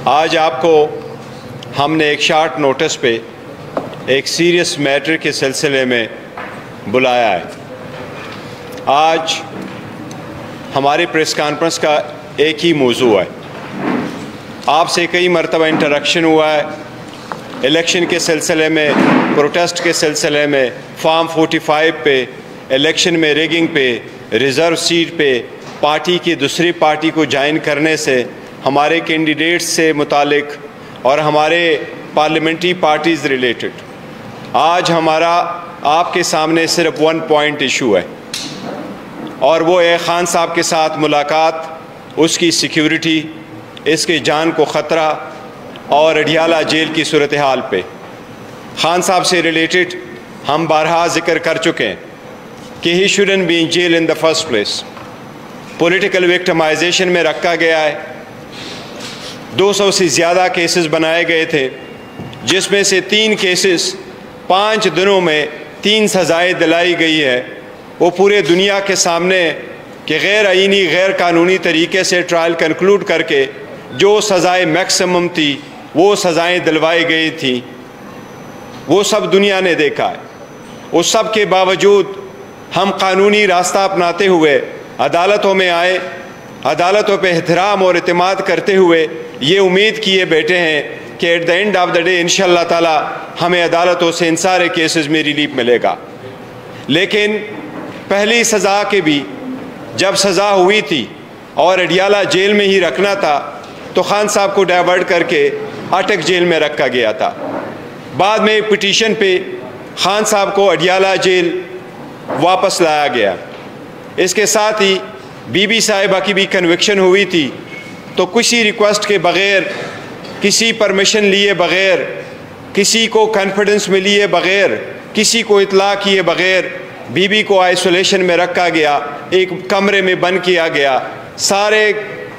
آج آپ کو ہم نے ایک شارٹ نوٹس پہ ایک سیریس میٹر کے سلسلے میں بلایا ہے۔ آج ہماری پریس کانفرنس کا ایک ہی موضوع ہے۔ آپ سے کئی مرتبہ انٹریکشن ہوا ہے الیکشن کے سلسلے میں، پروٹیسٹ کے سلسلے میں، فارم 45 پہ، الیکشن میں ریگنگ پہ، ریزرو سیٹ پہ، پارٹی کی دوسری پارٹی کو جوائن کرنے سے، ہمارے کینڈیڈیٹس سے متعلق اور ہمارے پارلیمنٹری پارٹیز ریلیٹڈ۔ آج ہمارا آپ کے سامنے صرف 1 پوائنٹ ایشو ہے، اور وہ ہے خان صاحب کے ساتھ ملاقات، اس کی سیکیورٹی، اس کے جان کو خطرہ اور اڈیالہ جیل کی صورتحال پہ۔ خان صاحب سے ریلیٹڈ ہم بارہا ذکر کر چکے ہیں کہ he shouldn't be in jail in the first place. Political victimisation میں رکھا گیا ہے، 200 سے زیادہ کیسز بنائے گئے تھے، جس میں سے 3 کیسز 5 دنوں میں 3 سزائیں دلائی گئی ہے۔ وہ پورے دنیا کے سامنے کہ غیر آئینی غیر قانونی طریقے سے ٹرائل کنکلوڈ کر کے جو سزائیں میکسیمم تھی وہ سزائیں دلوائی گئی تھیں، وہ سب دنیا نے دیکھا ہے۔ اس سب کے باوجود ہم قانونی راستہ اپناتے ہوئے عدالتوں میں آئے، عدالتوں پہ احترام اور اعتماد کرتے ہوئے یہ امید کیے بیٹھے ہیں کہ at the end of the day انشاءاللہ تعالی ہمیں عدالتوں سے ان سارے کیسز میں ریلیف ملے گا۔ لیکن پہلی سزا کے بھی جب سزا ہوئی تھی اور اڈیالہ جیل میں ہی رکھنا تھا تو خان صاحب کو ڈائیورٹ کر کے اٹک جیل میں رکھا گیا تھا۔ بعد میں پٹیشن پہ خان صاحب کو اڈیالہ جیل واپس لایا گیا۔ اس کے ساتھ ہی بی بی صاحبہ کی بھی کنوکشن ہوئی تھی، تو کسی ریکویسٹ کے بغیر، کسی پرمیشن لیے بغیر، کسی کو کانفیڈنس میں لیے بغیر، کسی کو اطلاع کیے بغیر بی بی کو آئسولیشن میں رکھا گیا، ایک کمرے میں بند کیا گیا، سارے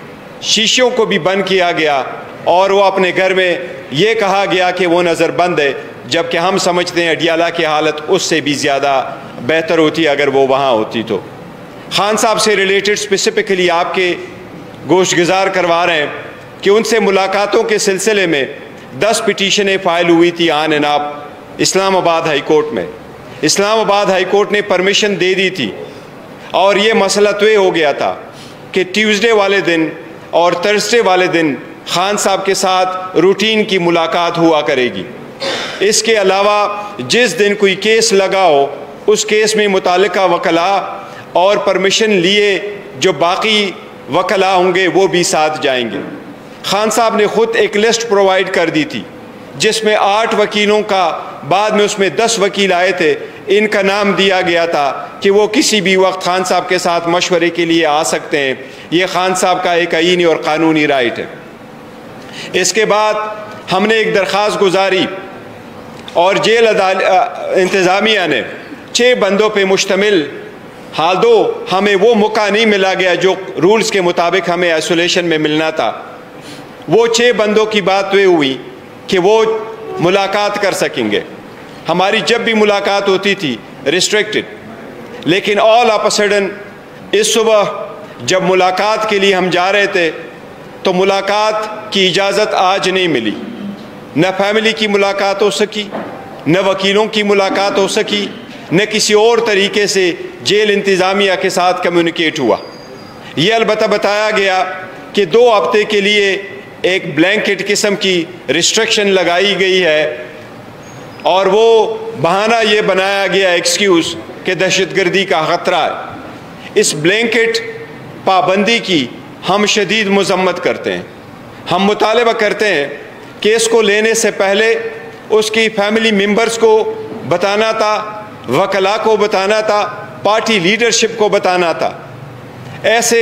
شیشوں کو بھی بند کیا گیا، اور وہ اپنے گھر میں یہ کہا گیا کہ وہ نظر بند ہے، جبکہ ہم سمجھتے ہیں اڈیالہ کی حالت اس سے بھی زیادہ بہتر ہوتی اگر وہ وہاں ہوتی تو۔ خان صاحب سے ریلیٹڈ اسپیسیفکلی آپ کے گوش گزار کروا رہے ہیں کہ ان سے ملاقاتوں کے سلسلے میں 10 پٹیشنیں فائل ہوئی تھی آن اینڈ آف اسلام آباد ہائی کورٹ میں۔ اسلام آباد ہائی کورٹ نے پرمیشن دے دی تھی، اور یہ مسئلہ طے ہو گیا تھا کہ ٹیوزڈے والے دن اور تھرسڈے والے دن خان صاحب کے ساتھ روٹین کی ملاقات ہوا کرے گی۔ اس کے علاوہ جس دن کوئی کیس لگا ہو اس کیس میں متعلقہ وکلاء اور پرمیشن لیے جو باقی وکلاء ہوں گے وہ بھی ساتھ جائیں گے۔ خان صاحب نے خود ایک لسٹ پرووائڈ کر دی تھی جس میں 8 وکیلوں کا، بعد میں اس میں 10 وکیل آئے تھے، ان کا نام دیا گیا تھا کہ وہ کسی بھی وقت خان صاحب کے ساتھ مشورے کے لیے آ سکتے ہیں۔ یہ خان صاحب کا ایک آئینی اور قانونی رائٹ ہے۔ اس کے بعد ہم نے ایک درخواست گزاری، اور جیل انتظامیہ نے 6 بندوں پہ مشتمل، حال دو ہمیں وہ موقع نہیں ملا گیا جو رولز کے مطابق ہمیں آئسولیشن میں ملنا تھا، وہ 6 بندوں کی بات یہ ہوئی کہ وہ ملاقات کر سکیں گے۔ ہماری جب بھی ملاقات ہوتی تھی ریسٹرکٹڈ، لیکن آل آف اے سڈن اس صبح جب ملاقات کے لیے ہم جا رہے تھے تو ملاقات کی اجازت آج نہیں ملی، نہ فیملی کی ملاقات ہو سکی، نہ وکیلوں کی ملاقات ہو سکی، نہ کسی اور طریقے سے جیل انتظامیہ کے ساتھ کمیونیکیٹ ہوا۔ یہ البتہ بتایا گیا کہ 2 ہفتے کے لیے ایک بلینکٹ قسم کی ریسٹرکشن لگائی گئی ہے، اور وہ بہانہ یہ بنایا گیا ایکسکیوز کہ دہشت گردی کا خطرہ ہے۔ اس بلینکٹ پابندی کی ہم شدید مذمت کرتے ہیں۔ ہم مطالبہ کرتے ہیں کہ اس کو لینے سے پہلے اس کی فیملی ممبرز کو بتانا تھا، وکلاء کو بتانا تھا، پارٹی لیڈرشپ کو بتانا تھا۔ ایسے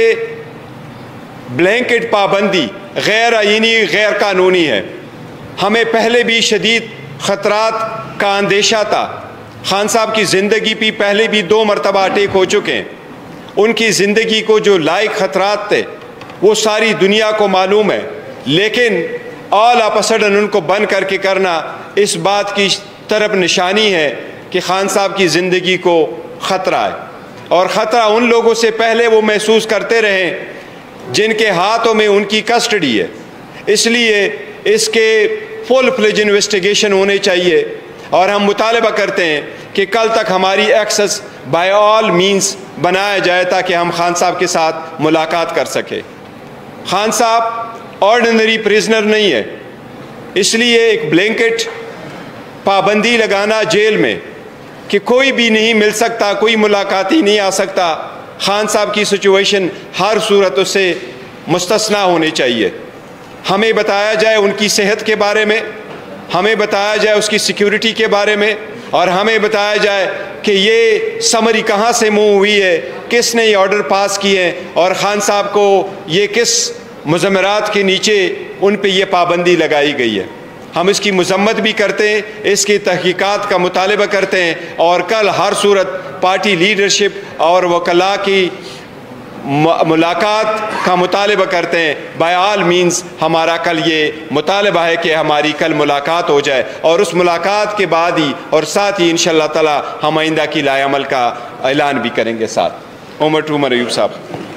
بلینکٹ پابندی غیر آئینی، غیر قانونی ہے۔ ہمیں پہلے بھی شدید خطرات کا اندیشہ تھا۔ خان صاحب کی زندگی بھی پہلے بھی 2 مرتبہ اٹیک ہو چکے ہیں۔ ان کی زندگی کو جو لائق خطرات تھے وہ ساری دنیا کو معلوم ہے، لیکن آل آف اے سڈن ان کو بند کر کے کرنا اس بات کی طرف نشانی ہے کہ خان صاحب کی زندگی کو خطرہ ہے، اور خطرہ ان لوگوں سے پہلے وہ محسوس کرتے رہیں جن کے ہاتھوں میں ان کی کسٹڈی ہے۔ اس لیے اس کے فل فلیج انویسٹیگیشن ہونے چاہیے، اور ہم مطالبہ کرتے ہیں کہ کل تک ہماری ایکسس بائی آل مینس بنایا جائے تاکہ ہم خان صاحب کے ساتھ ملاقات کر سکیں۔ خان صاحب آرڈنری پریزنر نہیں ہے، اس لیے ایک بلینکٹ پابندی لگانا جیل میں کہ کوئی بھی نہیں مل سکتا، کوئی ملاقاتی نہیں آ سکتا، خان صاحب کی سچویشن ہر صورت اس سے مستثنیٰ ہونی چاہیے۔ ہمیں بتایا جائے ان کی صحت کے بارے میں، ہمیں بتایا جائے اس کی سیکیورٹی کے بارے میں، اور ہمیں بتایا جائے کہ یہ سمری کہاں سے موو ہوئی ہے، کس نے یہ آرڈر پاس کیے ہیں، اور خان صاحب کو یہ کس مضمرات کے نیچے ان پہ یہ پابندی لگائی گئی ہے۔ ہم اس کی مذمت بھی کرتے ہیں، اس کی تحقیقات کا مطالبہ کرتے ہیں، اور کل ہر صورت پارٹی لیڈرشپ اور وکلاء کی ملاقات کا مطالبہ کرتے ہیں۔ بائی آل مینز ہمارا کل یہ مطالبہ ہے کہ ہماری کل ملاقات ہو جائے، اور اس ملاقات کے بعد ہی اور ساتھ ہی انشاءاللہ تعالی ہم آئندہ کی لائے عمل کا اعلان بھی کریں گے ساتھ۔ عمر ایوب صاحب۔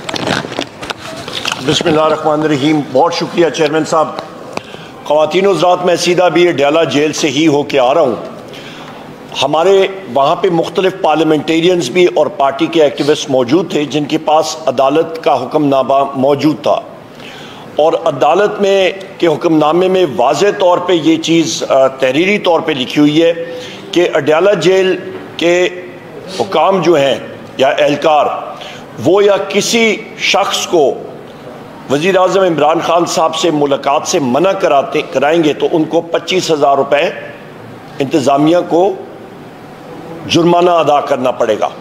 بسم اللہ الرحمن الرحیم۔ بہت شکریہ چیئرمین صاحب۔ خواتین و حضرات، میں سیدھا بھی اڈیالہ جیل سے ہی ہو کے آ رہا ہوں۔ ہمارے وہاں پہ مختلف پارلیمنٹیرینز بھی اور پارٹی کے ایکٹیوسٹ موجود تھے جن کے پاس عدالت کا حکم نامہ موجود تھا، اور عدالت میں کے حکم نامے میں واضح طور پہ یہ چیز تحریری طور پہ لکھی ہوئی ہے کہ اڈیالہ جیل کے حکام جو ہیں یا اہلکار، وہ یا کسی شخص کو وزیر اعظم عمران خان صاحب سے ملاقات سے منع کرائیں گے تو ان کو 25,000 روپے انتظامیہ کو جرمانہ ادا کرنا پڑے گا۔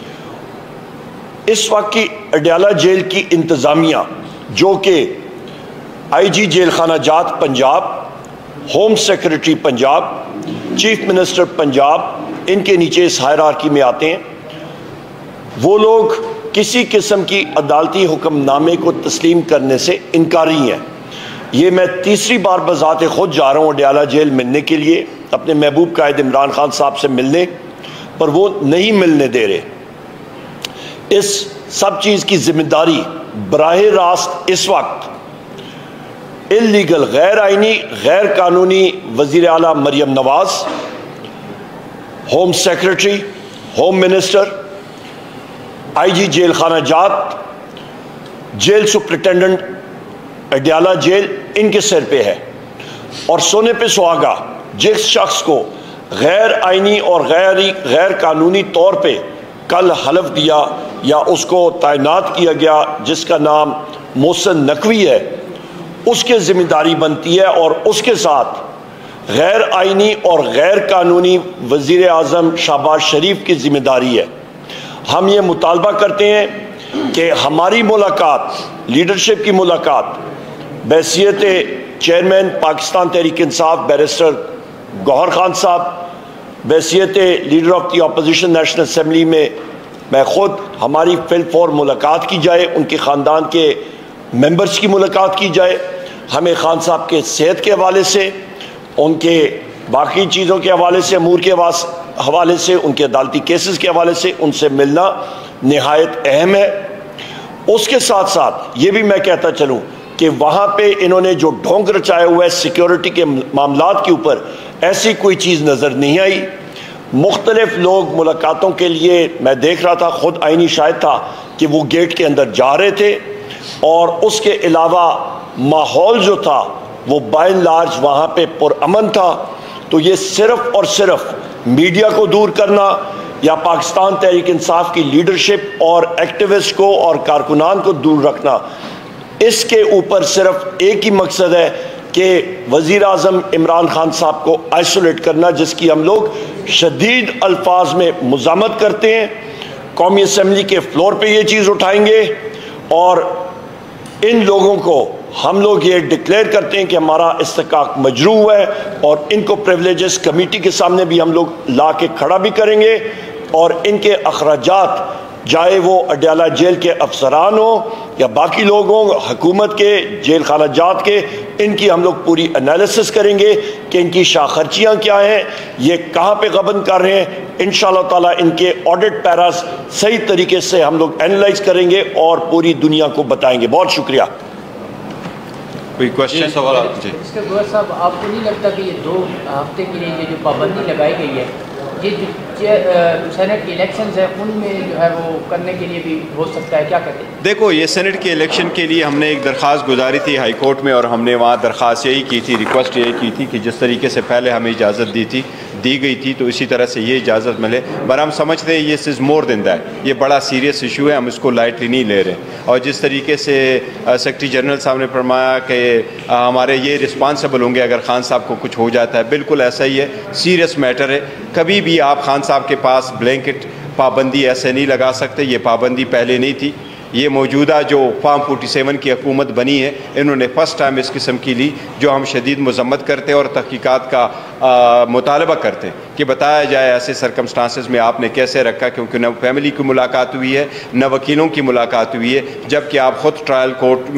اس وقت کی اڈیالہ جیل کی انتظامیہ، جو کہ آئی جی جیل خانہ جات Punjab, home secretary Punjab, chief minister Punjab, ان کے نیچے اس ہائرارکی میں آتے ہیں، وہ لوگ کسی قسم کی عدالتی حکم نامے کو تسلیم کرنے سے انکاری ہیں۔ یہ میں تیسری بار بذات خود جا رہا ہوں اڈیالہ جیل ملنے کے لیے، اپنے محبوب قائد عمران خان صاحب سے ملنے، پر وہ نہیں ملنے دے رہے۔ اس سب چیز کی ذمہ داری براہ راست اس وقت اللیگل، غیر آئینی، غیر قانونی وزیر اعلیٰ Maryam Nawaz, home secretary, home minister, I G jail خانہ جات، جیل سپرنٹینڈنٹ اڈیالہ جیل، ان کے سر پہ ہے۔ اور سونے پہ سہاگا جس شخص کو غیر آئینی اور غیر قانونی طور پہ کل حلف دیا یا اس کو تعینات کیا گیا، جس کا نام محسن نقوی ہے، اس کے ذمہ داری بنتی ہے، اور اس کے ساتھ غیر آئینی اور غیر قانونی وزیر اعظم شہباز شریف کی ذمہ داری ہے۔ ہم یہ مطالبہ کرتے ہیں کہ ہماری ملاقات، لیڈرشپ کی ملاقات، بحیثیت چیئرمین پاکستان تحریک انصاف بیرسٹر گوہر خان صاحب، بحیثیت leader of the opposition national assembly میں خود، ہماری فی الفور ملاقات کی جائے، ان کے خاندان کے ممبرز کی ملاقات کی جائے۔ ہمیں خان صاحب کے صحت کے حوالے سے، ان کے باقی چیزوں کے حوالے سے، امور کے حوالے سے، ان کے عدالتی کیسز کے حوالے سے ان سے ملنا نہایت اہم ہے۔ اس کے ساتھ ساتھ یہ بھی میں کہتا چلوں کہ وہاں پہ انہوں نے جو ڈھونگ رچایا ہوا ہے سیکیورٹی کے معاملات کے اوپر، ایسی کوئی چیز نظر نہیں آئی۔ مختلف لوگ ملاقاتوں کے لیے، میں دیکھ رہا تھا، خود آئینی شاہد تھا کہ وہ گیٹ کے اندر جا رہے تھے، اور اس کے علاوہ ماحول جو تھا وہ بائی اینڈ لارج وہاں پہ پرامن تھا۔ تو یہ صرف اور صرف میڈیا کو دور کرنا یا پاکستان تحریک انصاف کی لیڈرشپ اور ایکٹیوسٹ کو اور کارکنان کو دور رکھنا، اس کے اوپر صرف ایک ہی مقصد ہے کہ وزیر اعظم عمران خان صاحب کو آئسولیٹ کرنا، جس کی ہم لوگ شدید الفاظ میں مذمت کرتے ہیں۔ قومی اسمبلی کے فلور پہ یہ چیز اٹھائیں گے، اور ان لوگوں کو ہم لوگ یہ ڈکلیئر کرتے ہیں کہ ہمارا استحقاق مجروح ہے، اور ان کو پریولیجز کمیٹی کے سامنے بھی ہم لوگ لا کے کھڑا بھی کریں گے، اور ان کے اخراجات، چاہے وہ اڈیالہ جیل کے افسران ہوں یا باقی لوگ ہوں، حکومت کے، جیل خانہ جات کے، ان کی ہم لوگ پوری انالیسس کریں گے کہ ان کی شاہ خرچیاں کیا ہیں، یہ کہاں پہ غبن کر رہے ہیں۔ انشاءاللہ تعالیٰ ان کے آڈٹ پیراز صحیح طریقے سے ہم لوگ اینالائز کریں گے اور پوری دنیا کو بتائیں گے۔ بہت شکریہ۔ کوئی کوشچن سوال؟ جی مسٹر گوہر صاحب، آپ کو نہیں لگتا کہ یہ 2 ہفتے کے لیے جو پابندی لگائی گئی ہے، یہ جو سینٹ کے الیکشنز ہیں ان میں جو ہے وہ کرنے کے لیے بھی ہو سکتا ہے؟ کیا کہتے ہیں؟ دیکھو، یہ سینٹ کے الیکشن کے لیے ہم نے ایک درخواست گزاری تھی ہائی کورٹ میں، اور ہم نے وہاں درخواست یہی کی تھی، ریکویسٹ یہی کی تھی کہ جس طریقے سے پہلے ہمیں اجازت دی گئی تھی تو اسی طرح سے یہ اجازت ملے. پر ہم سمجھتے ہیں یہ از مور دین دیٹ، یہ بڑا سیریس ایشو ہے، ہم اس کو لائٹلی نہیں لے رہے. اور جس طریقے سے سیکرٹری جنرل صاحب نے فرمایا کہ ہمارے یہ رسپانسبل ہوں گے اگر خان صاحب کو کچھ ہو جاتا ہے، بالکل ایسا ہی ہے، سیریس میٹر ہے. کبھی بھی آپ خان صاحب کے پاس بلینکٹ پابندی ایسے نہیں لگا سکتے. یہ پابندی پہلے نہیں تھی. یہ موجودہ جو فارم 47 کی حکومت بنی ہے، انہوں نے فرسٹ ٹائم اس قسم کی لی، جو ہم شدید مذمت کرتے ہیں اور تحقیقات کا مطالبہ کرتے ہیں کہ بتایا جائے ایسے سرکمسٹانسز میں آپ نے کیسے رکھا، کیونکہ نہ فیملی کی ملاقات ہوئی ہے نہ وکیلوں کی ملاقات ہوئی ہے، جبکہ آپ خود ٹرائل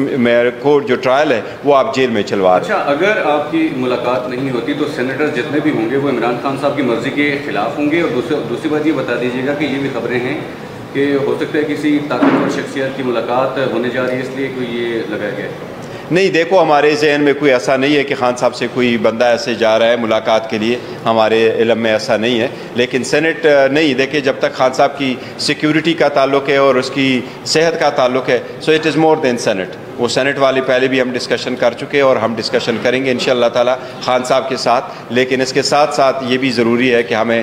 کورٹ جو ٹرائل ہے وہ آپ جیل میں چلوا رہے ہیں. اچھا، اگر آپ کی ملاقات نہیں ہوتی تو سینیٹر جتنے بھی ہوں گے وہ عمران خان صاحب کی مرضی کے خلاف ہوں گے؟ اور دوسری بات یہ بتا دیجیے گا کہ یہ بھی خبریں ہیں کہ ہو سکتا ہے کسی طاقتور شخصیت کی ملاقات ہونے جا رہی ہے، اس لیے کوئی یہ لگایا گیا ہے؟ نہیں، دیکھو، ہمارے ذہن میں کوئی ایسا نہیں ہے کہ خان صاحب سے کوئی بندہ ایسے جا رہا ہے ملاقات کے لیے، ہمارے علم میں ایسا نہیں ہے. لیکن سینٹ نہیں، دیکھیں، جب تک خان صاحب کی سیکیورٹی کا تعلق ہے اور اس کی صحت کا تعلق ہے، so it is more than cent. وہ سینٹ والے پہلے بھی ہم ڈسکشن کر چکے ہیں اور ہم ڈسکشن کریں گے انشاءاللہ تعالی خان صاحب کے ساتھ. لیکن اس کے ساتھ ساتھ یہ بھی ضروری ہے کہ ہمیں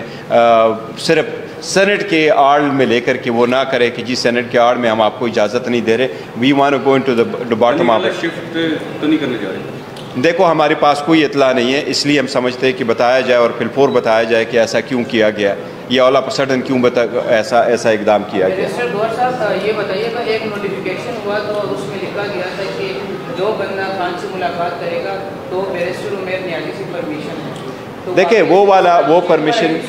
صرف سینٹ کے آڑ میں لے کر کے وہ نہ کرے کہ جی سینٹ کے آڑ میں ہم آپ کو اجازت نہیں دے رہے. We want to go into the bottom of. Shift تو نہیں کرنے جا رہے؟ دیکھو، ہمارے پاس کوئی اطلاع نہیں ہے، اس لیے ہم سمجھتے ہیں کہ بتایا جائے اور پھر فور بتایا جائے کہ ایسا کیوں کیا گیا، یہ آل آف سڈن کیوں ایسا اقدام کیا گیا. مسٹر گوہر صاحب، یہ بتائیے گا، ایک نوٹیفیکیشن ہوا تو اس میں لکھا گیا تھا کہ جو بندہ خان سے ملاقات کرے گا تو بیرسٹر عمیر نیازی سے پرمیشن ہے. دیکھیں، وہ پرمیشن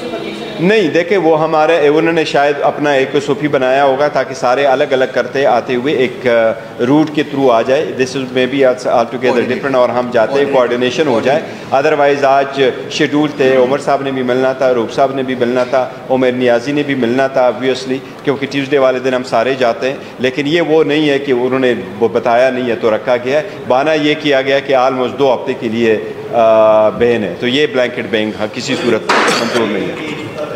نہیں، دیکھیں، وہ ہمارے انہوں نے شاید اپنا ایک صوفی بنایا ہوگا تاکہ سارے الگ الگ کرتے آتے ہوئے ایک روٹ کے تھرو آ جائے. This is may be altogether different, اور ہم چاہتے ہیں کوآرڈینیشن ہو جائے. ادروائز آج شیڈول تھے، عمر صاحب نے بھی ملنا تھا، روپ صاحب نے بھی ملنا تھا، عمیر نیازی نے بھی ملنا تھا آبویسلی، کیونکہ ٹیوزڈے والے دن ہم سارے جاتے ہیں. لیکن یہ وہ نہیں ہے کہ انہوں نے وہ بتایا نہیں ہے تو رکھا گیا ہے. بہانہ یہ کیا گیا کہ آلموسٹ 2 ہفتے کے لیے بین ہے، تو یہ بلینکٹ بینگ کسی صورت منظور نہیں ہے.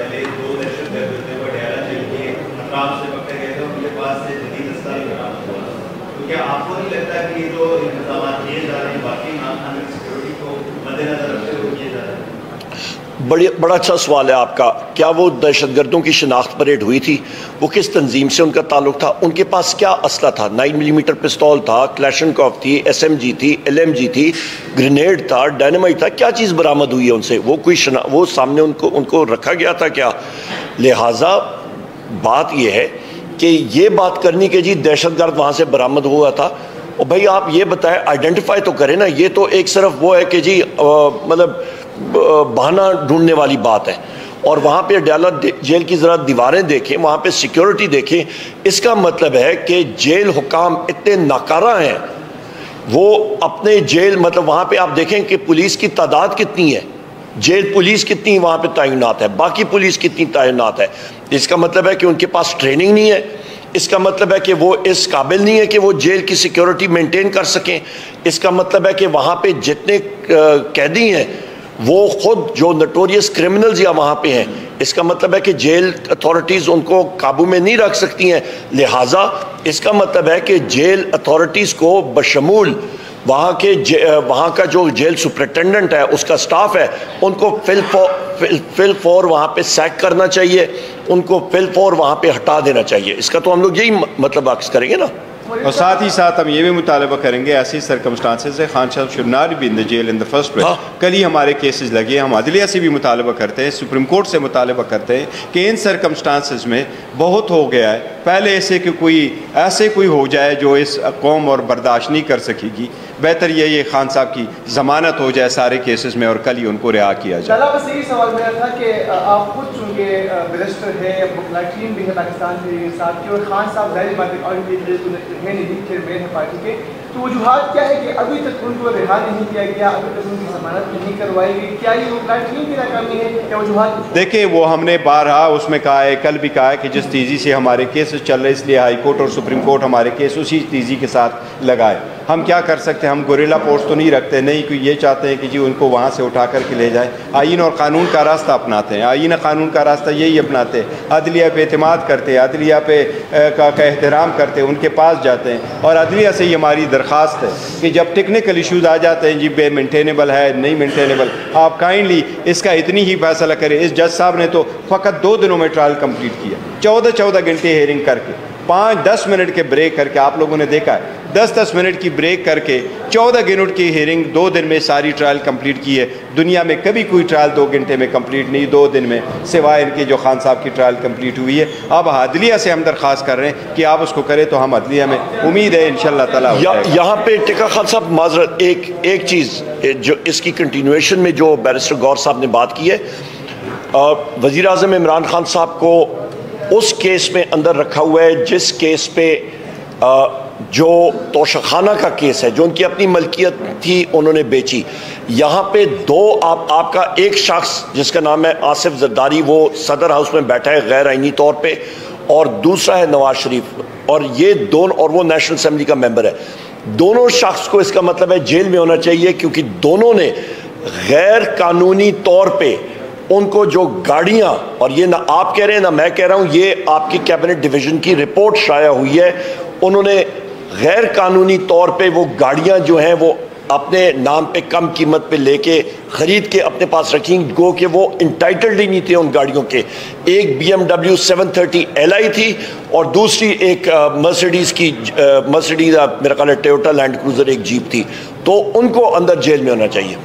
آپ کو نہیں لگتا کہ یہ جو انتظامات کیے جا رہے ہیں باقی نام سیکورٹی کو مد نظر رکھتے ہوئے کیے جا رہے ہیں؟ بڑا اچھا سوال ہے آپ کا. کیا وہ دہشت گردوں کی شناخت پریڈ ہوئی تھی؟ وہ کس تنظیم سے ان کا تعلق تھا؟ ان کے پاس کیا اسلحہ تھا؟ 9 ملی میٹر پستول تھا، کلیشنکوف تھی، SMG تھی، LMG تھی، گرینیڈ تھا، ڈائنامائٹ تھا. کیا چیز برآمد ہوئی ہے ان سے؟ وہ کوئی وہ سامنے ان کو رکھا گیا تھا کیا؟ لہٰذا بات یہ ہے کہ یہ بات کرنی کہ جی دہشت گرد وہاں سے برآمد ہوا تھا، اور بھائی آپ یہ بتائیں، آئیڈینٹیفائی تو کریں نا. یہ تو ایک صرف وہ ہے کہ جی مطلب بہانہ ڈھونڈنے والی بات ہے. اور وہاں پہ ڈیالہ جیل کی ذرا دیواریں دیکھیں، وہاں پہ سیکیورٹی دیکھیں. اس کا مطلب ہے کہ جیل حکام اتنے ناکارہ ہیں، وہ اپنے جیل مطلب وہاں پہ آپ دیکھیں کہ پولیس کی تعداد کتنی ہے، جیل پولیس کتنی وہاں پہ تعینات ہے، باقی پولیس کتنی تعینات ہے. اس کا مطلب ہے کہ ان کے پاس ٹریننگ نہیں ہے. اس کا مطلب ہے کہ وہ اس قابل نہیں ہے کہ وہ جیل کی سیکیورٹی مینٹین کر سکیں. اس کا مطلب ہے کہ وہاں پہ جتنے قیدی ہیں وہ خود جو نٹوریس کرمنلز یا وہاں پہ ہیں، اس کا مطلب ہے کہ جیل اتھارٹیز ان کو قابو میں نہیں رکھ سکتی ہیں. لہٰذا اس کا مطلب ہے کہ جیل اتھارٹیز کو بشمول وہاں کا جو جیل سپرنٹینڈنٹ ہے، اس کا سٹاف ہے، ان کو فل فور وہاں پہ سیک کرنا چاہیے، ان کو فل فور وہاں پہ ہٹا دینا چاہیے. اس کا تو ہم لوگ یہی مطلب عکس کریں گے نا. اور ساتھ ہی ساتھ ہم یہ بھی مطالبہ کریں گے ایسی سرکمسٹانسز ہے خان صاحب should not be in the jail in the first place. کل ہی ہمارے کیسز لگے، ہم عدلیہ سے بھی مطالبہ کرتے ہیں، سپریم کورٹ سے مطالبہ کرتے ہیں کہ ان سرکمسٹانسز میں بہت ہو گیا ہے. پہلے ایسے کہ کوئی ہو جائے جو اس قوم اور برداشت نہیں کر سکے گی. بہتر یہ خان صاحب کی ضمانت ہو جائے سارے کیسز میں اور کل ہی ان کو رہا کیا جائے. چلا بس یہی سوال میرا تھا کہ آپ خود چونکہ بیرسٹر ہے، ٹیم بھی ہے پاکستان کے ساتھ کی، اور خان صاحب ظاہر بات ہے نہیں چیئرمین ہے پارٹی کے، تو وجوہات کیا ہے کہ ابھی تک ان کو رہا نہیں کیا گیا، ابھی تک ان کی ضمانت نہیں کروائی گئی؟ کیا یہ ٹیم کی ناکامی ہے یا وجوہات؟ دیکھیں، وہ ہم نے بارہا اس میں کہا ہے، کل بھی کہا ہے کہ جس تیزی سے ہمارے کیسز چل رہے اس لیے ہائی کورٹ اور سپریم کورٹ ہمارے کیس اسی تیزی کے ساتھ لگائے. ہم کیا کر سکتے ہیں؟ ہم گوریلا فورس تو نہیں رکھتے، نہیں کہ یہ چاہتے ہیں کہ جی ان کو وہاں سے اٹھا کر کے لے جائیں. آئین اور قانون کا راستہ اپناتے ہیں، آئین قانون کا راستہ یہی اپناتے ہیں، عدلیہ پہ اعتماد کرتے ہیں، عدلیہ پہ کا احترام کرتے ہیں، ان کے پاس جاتے ہیں. اور عدلیہ سے یہ ہماری درخواست ہے کہ جب ٹیکنیکل ایشوز آ جاتے ہیں، جی بے مینٹینیبل ہے نہیں مینٹینیبل، آپ کائنڈلی اس کا اتنی ہی فیصلہ کریں. اس جج صاحب نے تو فقط 2 دنوں میں ٹرائل کمپلیٹ کیا، 14 گھنٹے ہیئرنگ کر کے، 5-10 منٹ کے بریک کر کے. آپ لوگوں نے دیکھا ہے 10 منٹ کی بریک کر کے 14 گھنٹ کی ہیئرنگ 2 دن میں ساری ٹرائل کمپلیٹ کی ہے. دنیا میں کبھی کوئی ٹرائل 2 گھنٹے میں کمپلیٹ نہیں، 2 دن میں، سوائے ان کے جو خان صاحب کی ٹرائل کمپلیٹ ہوئی ہے. اب عدلیہ سے ہم درخواست کر رہے ہیں کہ آپ اس کو کریں، تو ہم عدلیہ میں امید ہے انشاءاللہ تعالیٰ. یہاں پہ ٹکا خان صاحب معذرت، ایک چیز جو اس کی کنٹینویشن میں جو بیرسٹر غور صاحب نے بات کی ہے، وزیر اعظم عمران خان صاحب کو اس کیس میں اندر رکھا ہوا ہے جس کیس پہ جو توشخانہ کا کیس ہے، جو ان کی اپنی ملکیت تھی انہوں نے بیچی. یہاں پہ 2 آپ کا ایک شخص جس کا نام ہے آصف زرداری، وہ صدر ہاؤس میں بیٹھا ہے غیر آئینی طور پہ، اور دوسرا ہے نواز شریف، اور یہ دونوں، اور وہ نیشنل اسمبلی کا ممبر ہے. دونوں شخص کو اس کا مطلب ہے جیل میں ہونا چاہیے، کیونکہ دونوں نے غیر قانونی طور پہ ان کو جو گاڑیاں، اور یہ نہ آپ کہہ رہے ہیں نہ میں کہہ رہا ہوں، یہ آپ کی کیبنٹ ڈویژن کی رپورٹ شائع ہوئی ہے، انہوں نے غیر قانونی طور پہ وہ گاڑیاں جو ہیں وہ اپنے نام پہ کم قیمت پہ لے کے خرید کے اپنے پاس رکھیں، گو کہ وہ انٹائٹلڈ ہی نہیں تھے ان گاڑیوں کے. ایک BMW 730 LI تھی اور دوسری ایک مرسیڈیز میرا خیال ہے ٹویوٹا لینڈ کروزر ایک جیپ تھی. تو ان کو اندر جیل میں ہونا چاہیے.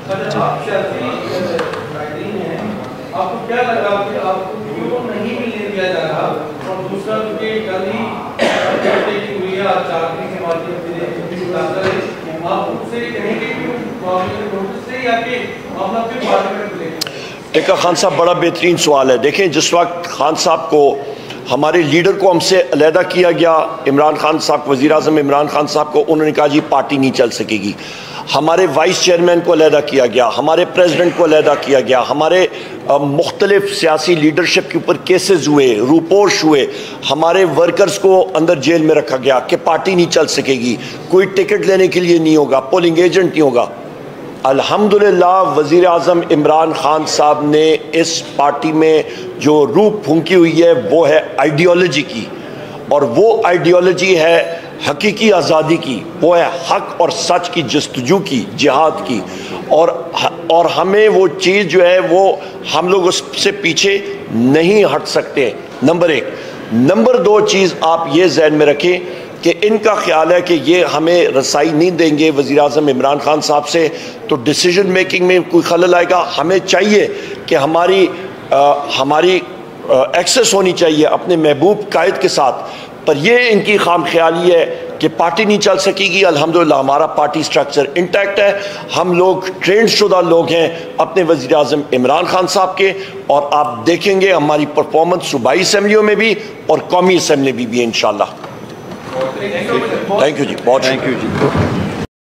آپ کو کیا لگا کہ آپ کو کیوں نہیں ملنے دیا جا رہا؟ اور دوسرا کہ کل ہی ہوئی ہے، آپ چاکری کے مادھیم سے آپ ان سے کہیں گے کہ معاملے نوٹس سے یا کہ معاملہ پھر پارلیمنٹ لے گا؟ ٹکا خان صاحب بڑا بہترین سوال ہے. دیکھیں جس وقت خان صاحب کو، ہمارے لیڈر کو ہم سے علیحدہ کیا گیا، عمران خان صاحب، وزیر اعظم عمران خان صاحب کو، انہوں نے کہا جی پارٹی نہیں چل سکے گی. ہمارے وائس چیئرمین کو علیحدہ کیا گیا، ہمارے پریزیڈنٹ کو علیحدہ کیا گیا، ہمارے مختلف سیاسی لیڈرشپ کے اوپر کیسز ہوئے، روپوش ہوئے، ہمارے ورکرز کو اندر جیل میں رکھا گیا کہ پارٹی نہیں چل سکے گی، کوئی ٹکٹ لینے کے لیے نہیں ہوگا، پولنگ ایجنٹ نہیں ہوگا. الحمدللہ وزیر اعظم عمران خان صاحب نے اس پارٹی میں جو روح پھونکی ہوئی ہے وہ ہے آئیڈیالوجی کی، اور وہ آئیڈیالوجی ہے حقیقی آزادی کی، وہ ہے حق اور سچ کی جستجو کی، جہاد کی. اور ہمیں وہ چیز جو ہے وہ ہم لوگ اس سے پیچھے نہیں ہٹ سکتے. نمبر 1. نمبر 2 چیز آپ یہ ذہن میں رکھیں کہ ان کا خیال ہے کہ یہ ہمیں رسائی نہیں دیں گے وزیر اعظم عمران خان صاحب سے تو ڈیسیجن میکنگ میں کوئی خلل آئے گا. ہمیں چاہیے کہ ہماری ایکسس ہونی چاہیے اپنے محبوب قائد کے ساتھ، پر یہ ان کی خام خیالی ہے کہ پارٹی نہیں چل سکے گی. الحمدللہ ہمارا پارٹی سٹرکچر انٹیکٹ ہے، ہم لوگ ٹرینڈ شدہ لوگ ہیں اپنے وزیر اعظم عمران خان صاحب کے، اور آپ دیکھیں گے ہماری پرفارمنس صوبائی اسمبلیوں میں بھی اور قومی اسمبلی بھی انشاءاللہ. تھینک یو جی، بہت تھینک یو جی.